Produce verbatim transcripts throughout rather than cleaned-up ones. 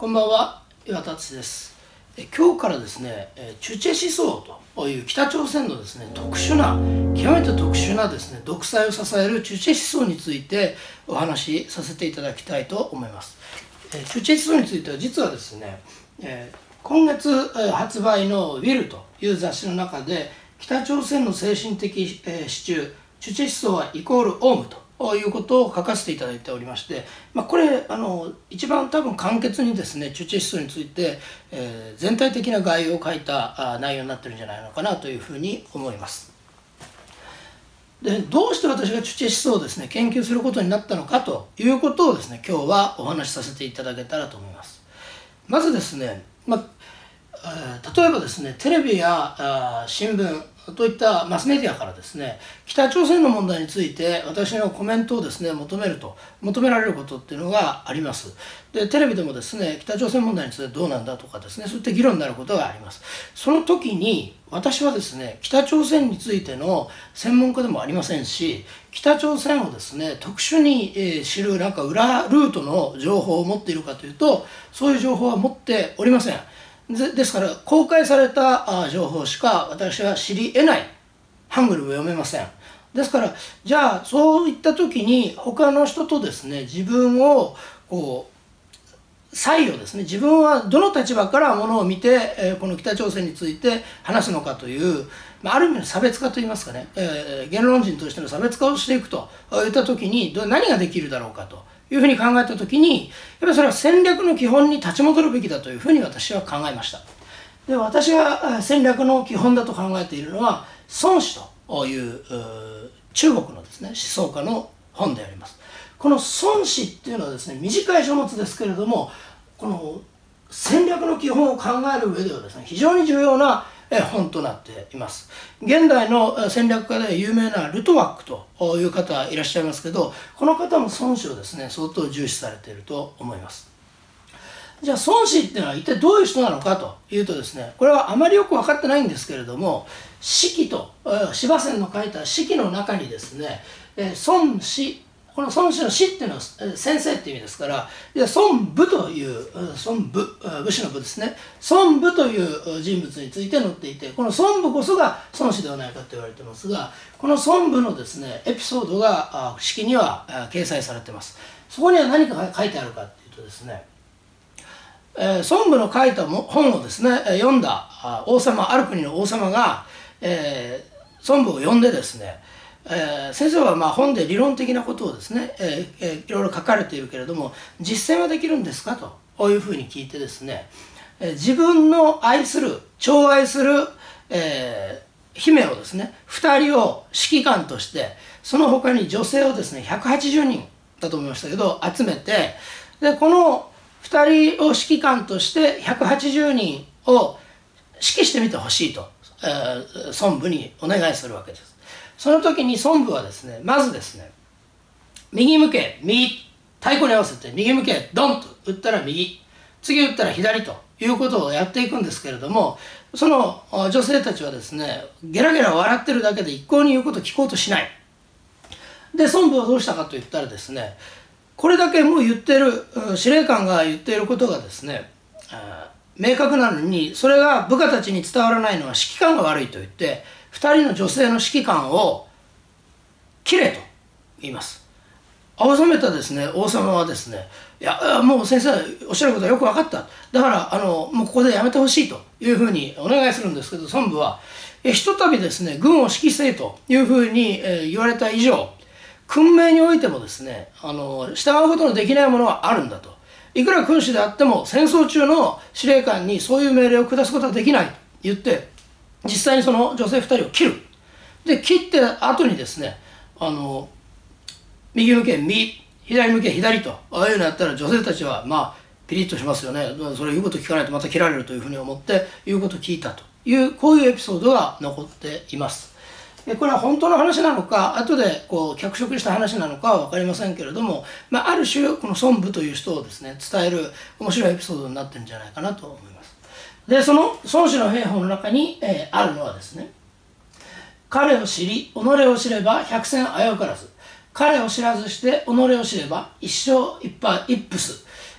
こんばんは、岩田敦です。え今日からですね、チュチェ思想という北朝鮮のですね、特殊な、極めて特殊なですね、独裁を支えるチュチェ思想についてお話しさせていただきたいと思います。えチュチェ思想については実はですね、え今月発売のウィルという雑誌の中で、北朝鮮の精神的支柱、チュチェ思想はイコールオウムとということを書かせていただいておりまして、まあ、これあの一番多分簡潔にですねチュチェ思想について、えー、全体的な概要を書いたあ内容になってるんじゃないのかなというふうに思います。でどうして私がチュチェ思想をですね研究することになったのかということをですね今日はお話しさせていただけたらと思います。まずですね、まあ、例えばですねテレビやあ新聞といったマスメディアからですね北朝鮮の問題について私のコメントをですね求めると求められることっていうのがあります。でテレビでもですね北朝鮮問題についてどうなんだとかですねそういった議論になることがあります。その時に私はですね北朝鮮についての専門家でもありませんし、北朝鮮をですね特殊に、えー、知るなんか裏ルートの情報を持っているかというとそういう情報は持っておりません。ですから公開された情報しか私は知り得ない。ハングルも読めません。ですからじゃあそういった時に他の人とですね自分をこう差異をですね自分はどの立場からものを見て、えー、この北朝鮮について話すのかという、まあ、ある意味の差別化といいますかね、えー、言論人としての差別化をしていくといった時に何ができるだろうかというふうに考えたときに、やっぱりそれは戦略の基本に立ち戻るべきだというふうに私は考えました。で、私が戦略の基本だと考えているのは、孫子という中国のですね、思想家の本であります。この孫子っていうのはですね、短い書物ですけれども、この戦略の基本を考える上ではですね、非常に重要な本となっています。現代の戦略家で有名なルトワックという方いらっしゃいますけど、この方も孫子をですね相当重視されていると思います。じゃあ孫子っていうのは一体どういう人なのかというとですね、これはあまりよく分かってないんですけれども、史記と司馬遷の書いた史記の中にですね、孫子この孫子の子っていうのは先生っていう意味ですから、孫武という孫武武士の武ですね、孫武という人物について載っていて、この孫武こそが孫子ではないかと言われてますが、この孫武のですねエピソードが史記には掲載されています。そこには何か書いてあるかっていうとですね、えー、孫武の書いた本をですね読んだ王様、ある国の王様が、えー、孫武を呼んでですね、えー、先生はまあ本で理論的なことをですね、えーえー、いろいろ書かれているけれども実践はできるんですかというふうに聞いてですね、えー、自分の愛する寵愛する、えー、姫をですねふたりを指揮官として、その他に女性をですねひゃくはちじゅうにんだと思いましたけど集めて、でこのふたりを指揮官としてひゃくはちじゅうにんを指揮してみてほしいと、えー、孫武にお願いするわけです。その時に孫武はですね、まずですね、右向け、右、太鼓に合わせて右向け、ドンと打ったら右、次打ったら左ということをやっていくんですけれども、その女性たちはですね、ゲラゲラ笑ってるだけで一向に言うことを聞こうとしない。で、孫武はどうしたかと言ったらですね、これだけもう言ってる、司令官が言っていることがですね、明確なのに、それが部下たちに伝わらないのは指揮官が悪いと言って、ふたりの女性の指揮官を切れと言います。青ざめたですね王様はですね、いやもう先生おっしゃることはよく分かった、だからあのもうここでやめてほしいというふうにお願いするんですけど、孫武はえひとたびですね軍を指揮せいというふうに、えー、言われた以上、訓命においてもですねあの従うことのできないものはあるんだと。いくら君主であっても戦争中の司令官にそういう命令を下すことはできないと言って、実際にその女性ふたりを切る。で切って後にですね、あの右向け右、左向け左とああいうのやったら女性たちはまあピリッとしますよね。それ言うこと聞かないとまた切られるというふうに思って言うことを聞いたというこういうエピソードが残っています。でこれは本当の話なのか後でこう脚色した話なのかは分かりませんけれども、まあ、ある種この孫武という人をですね伝える面白いエピソードになってるんじゃないかなと思います。でその孫子の兵法の中に、えー、あるのはですね、彼を知り己を知れば百戦危うからず、彼を知らずして己を知れば一生一敗一夫す、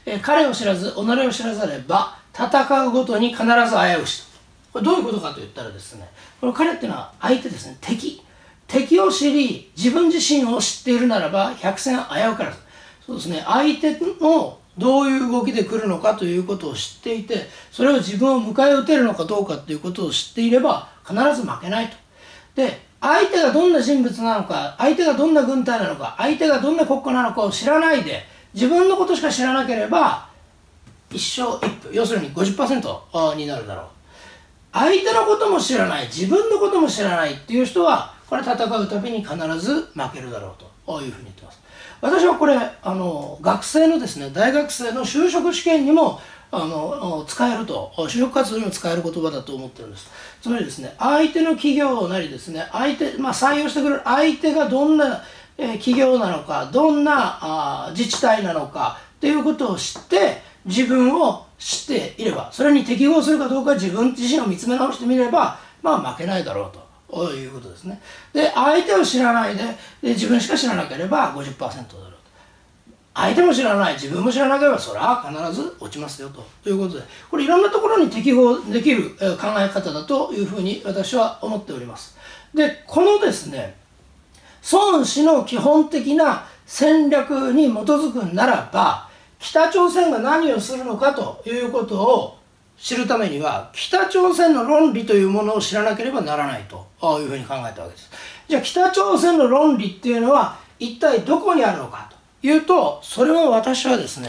えー、彼を知らず己を知らざれば戦うごとに必ず危うしと。これどういうことかと言ったらですね、この彼っていうのは相手ですね、敵。敵を知り、自分自身を知っているならば百戦危うからず。そうですね、相手のどういう動きで来るのかということを知っていて、それを自分を迎え撃てるのかどうかということを知っていれば必ず負けないと。で、相手がどんな人物なのか、相手がどんな軍隊なのか、相手がどんな国家なのかを知らないで、自分のことしか知らなければ一勝一負、要するに ごじゅっパーセント になるだろう。相手のことも知らない、自分のことも知らないっていう人は、これ戦うたびに必ず負けるだろうというふうに言ってます。私はこれあの学生のですね、大学生の就職試験にもあの使えると、就職活動にも使える言葉だと思ってるんです。つまりですね、相手の企業なりですね、相手、まあ、採用してくれる相手がどんな、えー、企業なのか、どんなあ自治体なのかっていうことを知って、自分を知っていれば、それに適合するかどうか自分自身を見つめ直してみれば、まあ負けないだろうと。ということですね。で、相手を知らないで、で自分しか知らなければ ごじゅっパーセント だろうと。相手も知らない、自分も知らなければ、それは必ず落ちますよと。ということで、これいろんなところに適合できる考え方だというふうに私は思っております。で、このですね、孫子の基本的な戦略に基づくならば、北朝鮮が何をするのかということを知るためには、北朝鮮の論理というものを知らなければならないというふうに考えたわけです。じゃあ北朝鮮の論理っていうのは一体どこにあるのかというと、それは私はですね、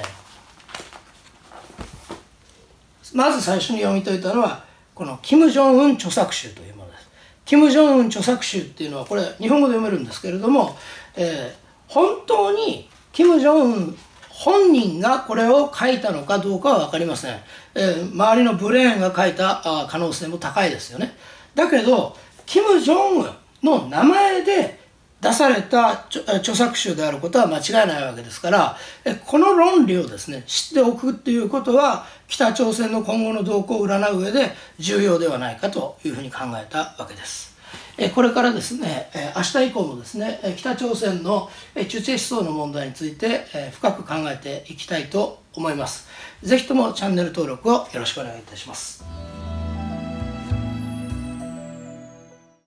まず最初に読み解いたのはこのキム・ジョンウン著作集というものです。キム・ジョンウン著作集っていうのはこれ日本語で読めるんですけれども、えー、本当にキム・ジョンウン本人がこれを書いたのかどうかは分かりません。えー、周りのブレーンが書いたあ可能性も高いですよね。だけど、キム・ジョンウンの名前で出された著作集であることは間違いないわけですから、この論理をですね、知っておくっていうことは、北朝鮮の今後の動向を占う上で重要ではないかというふうに考えたわけです。これからですね、明日以降もですね、北朝鮮のチュチェ思想の問題について深く考えていきたいと思います。ぜひともチャンネル登録をよろしくお願いいたします。